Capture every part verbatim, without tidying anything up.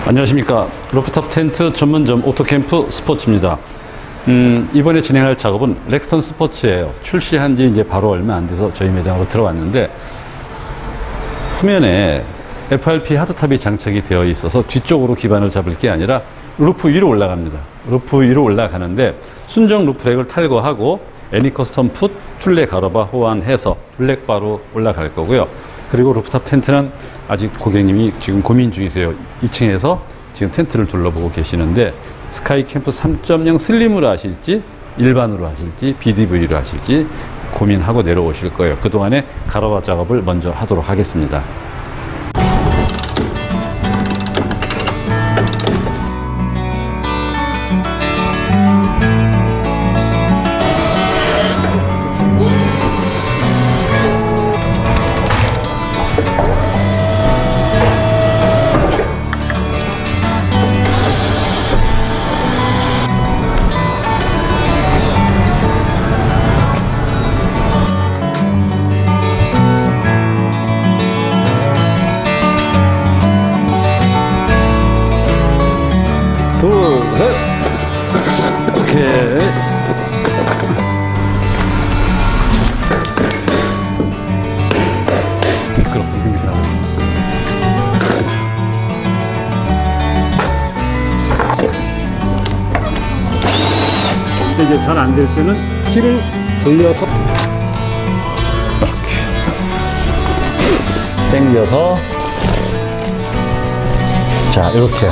안녕하십니까. 루프탑 텐트 전문점 오토캠프 스포츠입니다. 음, 이번에 진행할 작업은 렉스턴 스포츠예요. 출시한 지 이제 바로 얼마 안 돼서 저희 매장으로 들어왔는데, 후면에 에프알피 하드탑이 장착이 되어 있어서 뒤쪽으로 기반을 잡을 게 아니라 루프 위로 올라갑니다. 루프 위로 올라가는데 순정 루프렉을 탈거하고 애니커스텀 풋, 툴레 가로바 호환해서 블랙바로 올라갈 거고요. 그리고 루프탑 텐트는 아직 고객님이 지금 고민 중이세요. 이 층에서 지금 텐트를 둘러보고 계시는데, 스카이 캠프 삼 점 영 슬림으로 하실지 일반으로 하실지 비디브이로 하실지 고민하고 내려오실 거예요. 그동안에 가로바 작업을 먼저 하도록 하겠습니다. 둘, 셋. 오케이. 미끄럽다, 미끄럽다. 이제 잘 안 될 때는 키를 돌려서 이렇게 당겨서, 자, 이렇게.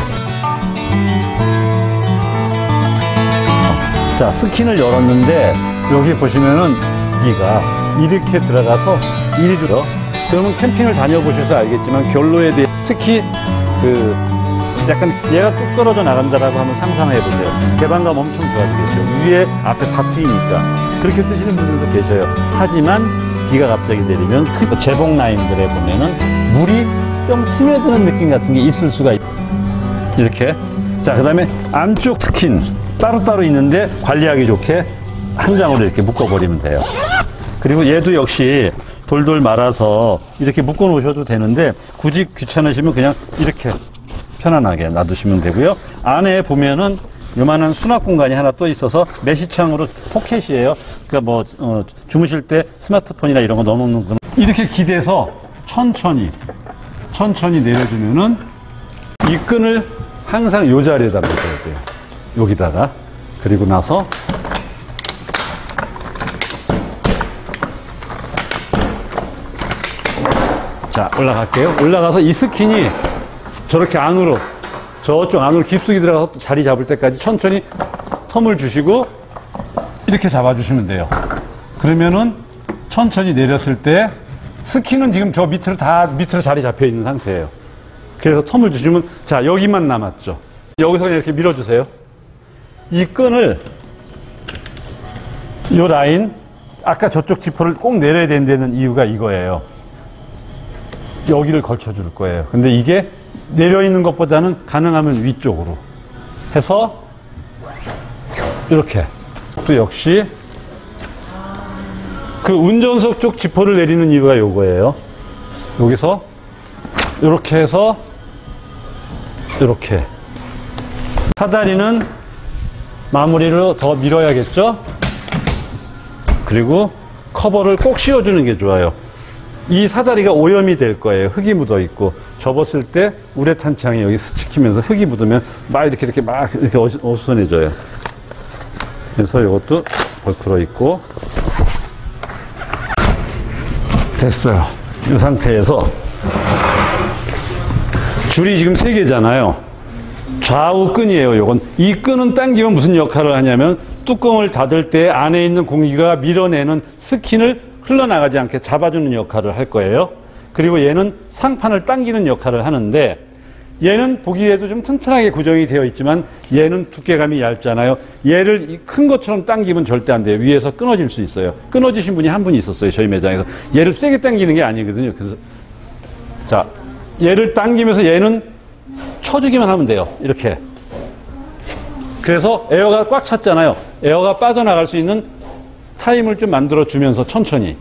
자, 스킨을 열었는데 여기 보시면은 여기가 이렇게 들어가서 이리 들어. 그러면 캠핑을 다녀보셔서 알겠지만 결로에 대해, 특히 그 약간 얘가 뚝 떨어져 나간다라고 한번 상상해 보세요. 개방감 엄청 좋아지겠죠. 위에 앞에 다 트이니까. 그렇게 쓰시는 분들도 계셔요. 하지만 비가 갑자기 내리면 그 재봉 라인들에 보면은 물이 좀 스며드는 느낌 같은 게 있을 수가 있어요. 이렇게. 자, 그 다음에 안쪽 스킨 따로따로 있는데 관리하기 좋게 한 장으로 이렇게 묶어버리면 돼요. 그리고 얘도 역시 돌돌 말아서 이렇게 묶어 놓으셔도 되는데, 굳이 귀찮으시면 그냥 이렇게 편안하게 놔두시면 되고요. 안에 보면은 요만한 수납 공간이 하나 또 있어서 메시창으로 포켓이에요. 그러니까 뭐 어, 주무실 때 스마트폰이나 이런 거 넣어놓는 건 이렇게 기대서 천천히 천천히 내려주면은 이 끈을 항상 요 자리에다 놓아야 돼요. 여기다가. 그리고 나서 자, 올라갈게요. 올라가서 이 스킨이 저렇게 안으로, 저쪽 안으로 깊숙이 들어가서 자리 잡을 때까지 천천히 텀을 주시고 이렇게 잡아주시면 돼요. 그러면은 천천히 내렸을 때 스킨은 지금 저 밑으로 다 밑으로 자리 잡혀 있는 상태예요. 그래서 텀을 주시면, 자, 여기만 남았죠. 여기서 그냥 이렇게 밀어주세요. 이 끈을, 이 라인, 아까 저쪽 지퍼를 꼭 내려야 된다는 이유가 이거예요. 여기를 걸쳐줄 거예요. 근데 이게 내려있는 것보다는 가능하면 위쪽으로 해서 이렇게. 또 역시 그 운전석 쪽 지퍼를 내리는 이유가 요거예요. 여기서 이렇게 해서 이렇게. 사다리는 마무리로 더 밀어야겠죠? 그리고 커버를 꼭 씌워주는 게 좋아요. 이 사다리가 오염이 될 거예요. 흙이 묻어 있고, 접었을 때 우레탄 창이 여기 스치키면서 흙이 묻으면 막 이렇게 이렇게 막 이렇게 어수선해져요. 그래서 이것도 벌크로 있고. 됐어요. 이 상태에서 줄이 지금 세 개잖아요. 좌우 끈이에요. 요건. 이 끈은 당기면 무슨 역할을 하냐면 뚜껑을 닫을 때 안에 있는 공기가 밀어내는 스킨을 흘러나가지 않게 잡아주는 역할을 할 거예요. 그리고 얘는 상판을 당기는 역할을 하는데, 얘는 보기에도 좀 튼튼하게 구정이 되어 있지만 얘는 두께감이 얇잖아요. 얘를 큰 것처럼 당기면 절대 안 돼요. 위에서 끊어질 수 있어요. 끊어지신 분이 한 분이 있었어요. 저희 매장에서. 얘를 세게 당기는 게 아니거든요. 그래서 자, 얘를 당기면서 얘는 쳐주기만 하면 돼요. 이렇게. 그래서 에어가 꽉 찼잖아요. 에어가 빠져나갈 수 있는 타임을 좀 만들어 주면서 천천히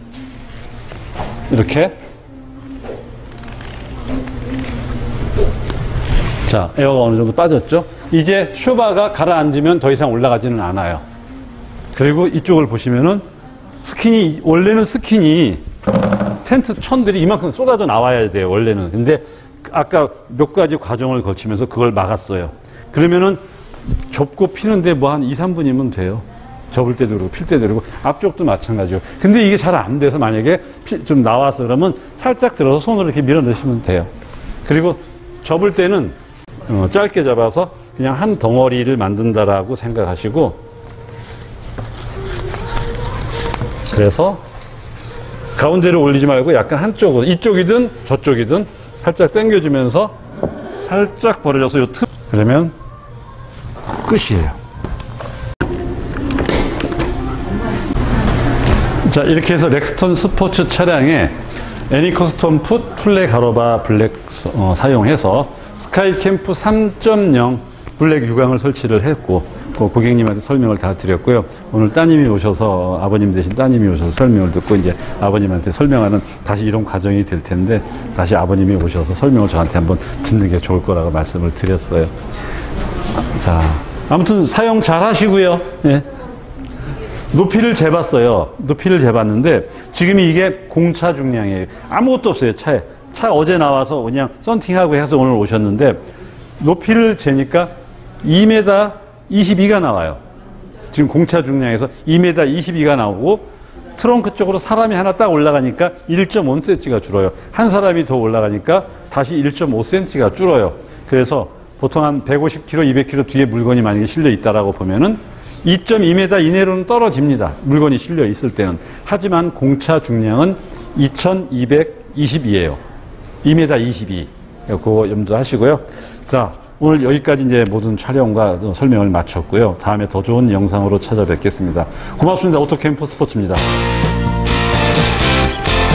이렇게 자, 에어가 어느 정도 빠졌죠? 이제 쇼바가 가라앉으면 더 이상 올라가지는 않아요. 그리고 이쪽을 보시면은 스킨이, 원래는 스킨이 텐트 천들이 이만큼 쏟아져 나와야 돼요, 원래는. 근데 아까 몇 가지 과정을 거치면서 그걸 막았어요. 그러면은 접고 피는데 뭐 한 이, 삼 분이면 돼요. 접을 때도 그러고 필 때도 그러고 앞쪽도 마찬가지요. 근데 이게 잘 안 돼서 만약에 피, 좀 나와서 그러면 살짝 들어서 손으로 이렇게 밀어 넣으시면 돼요. 그리고 접을 때는 어, 짧게 잡아서 그냥 한 덩어리를 만든다라고 생각하시고, 그래서 가운데로 올리지 말고 약간 한쪽으로, 이쪽이든 저쪽이든 살짝 당겨주면서 살짝 벌어져서 요 틈, 그러면 끝이에요. 자, 이렇게 해서 렉스턴 스포츠 차량에 애니커스텀 풋 플레 가로바 블랙 어, 사용해서 스카이캠프 삼 점 영 블랙 유광을 설치를 했고, 그 고객님한테 설명을 다 드렸고요. 오늘 따님이 오셔서, 아버님 대신 따님이 오셔서 설명을 듣고 이제 아버님한테 설명하는 다시 이런 과정이 될 텐데, 다시 아버님이 오셔서 설명을 저한테 한번 듣는 게 좋을 거라고 말씀을 드렸어요. 자, 아무튼 사용 잘 하시고요. 예. 높이를 재봤어요. 높이를 재봤는데 지금 이게 공차 중량이에요. 아무것도 없어요, 차에. 차 어제 나와서 그냥 썬팅하고 해서 오늘 오셨는데 높이를 재니까 이 미터 이십이가 나와요. 지금 공차 중량에서 이 미터 이십이가 나오고, 트렁크 쪽으로 사람이 하나 딱 올라가니까 일 점 오 센티미터가 줄어요. 한 사람이 더 올라가니까 다시 일 점 오 센티미터가 줄어요. 그래서 보통 한 백오십 킬로그램, 이백 킬로그램 뒤에 물건이 만약에 실려 있다라고 보면은 이 점 이 미터 이내로는 떨어집니다. 물건이 실려 있을 때는. 하지만 공차 중량은 이천이백이십이에요. 이 미터 이십이. 그거 염두하시고요. 자, 오늘 여기까지 이제 모든 촬영과 설명을 마쳤고요. 다음에 더 좋은 영상으로 찾아뵙겠습니다. 고맙습니다. 오토캠프 스포츠입니다.